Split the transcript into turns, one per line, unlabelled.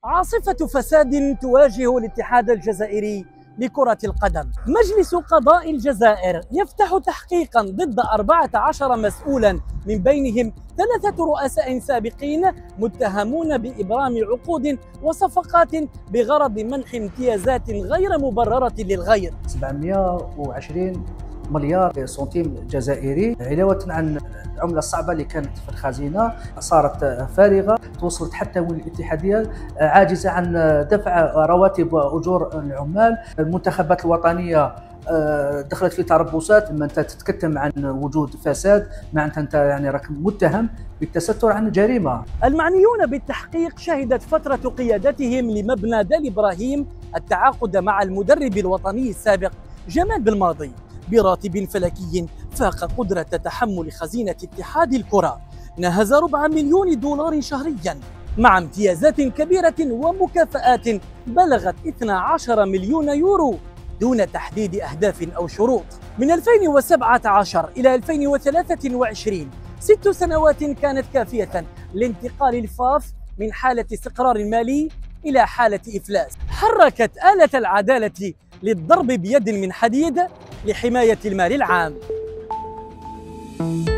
عاصفة فساد تواجه الاتحاد الجزائري لكرة القدم. مجلس قضاء الجزائر يفتح تحقيقا ضد 14 مسؤولا، من بينهم 3 رؤساء سابقين متهمون بإبرام عقود وصفقات بغرض منح امتيازات غير مبررة للغير.
720 مليار سنتيم جزائري، علاوة عن العملة الصعبة اللي كانت في الخزينة صارت فارغة، توصلت حتى والاتحادية عاجزة عن دفع رواتب وأجور العمال. المنتخبات الوطنية دخلت في تربصات، لما انت تتكتم عن وجود فساد معناتها انت يعني راك متهم بالتستر عن جريمه.
المعنيون بالتحقيق شهدت فترة قيادتهم لمبنى دال ابراهيم التعاقد مع المدرب الوطني السابق جمال بالماضي براتب فلكي فاق قدرة تحمل خزينة اتحاد الكرة، نهز 4 مليون دولار شهريا مع امتيازات كبيرة ومكافآت بلغت 12 مليون يورو دون تحديد أهداف أو شروط. من 2017 إلى 2023 6 سنوات كانت كافية لانتقال الفاف من حالة استقرار مالي إلى حالة إفلاس. حركت آلة العدالة للضرب بيد من حديد لحماية المال العام.